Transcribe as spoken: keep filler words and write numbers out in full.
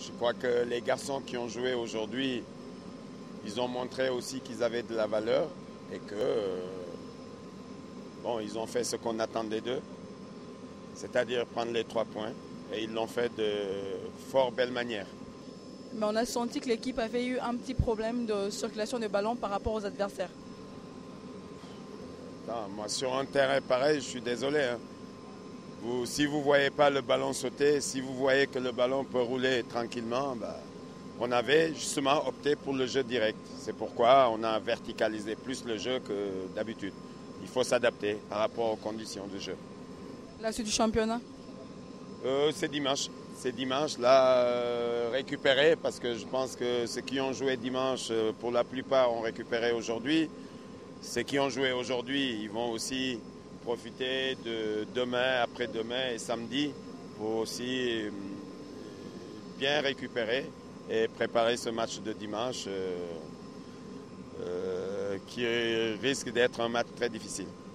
Je crois que les garçons qui ont joué aujourd'hui, ils ont montré aussi qu'ils avaient de la valeur et que, euh, bon, ils ont fait ce qu'on attendait d'eux, c'est-à-dire prendre les trois points. Et ils l'ont fait de fort belle manière. Mais on a senti que l'équipe avait eu un petit problème de circulation de ballon par rapport aux adversaires. Non, moi, sur un terrain pareil, je suis désolé. Hein. Vous, si vous ne voyez pas le ballon sauter, si vous voyez que le ballon peut rouler tranquillement, bah, on avait justement opté pour le jeu direct. C'est pourquoi on a verticalisé plus le jeu que d'habitude. Il faut s'adapter par rapport aux conditions de jeu. La suite du championnat? euh, C'est dimanche. C'est dimanche, là, euh, récupéré, parce que je pense que ceux qui ont joué dimanche, euh, pour la plupart, ont récupéré aujourd'hui. Ceux qui ont joué aujourd'hui, ils vont aussi profiter de demain, après-demain et samedi pour aussi euh, bien récupérer et préparer ce match de dimanche euh, euh, qui risque d'être un match très difficile.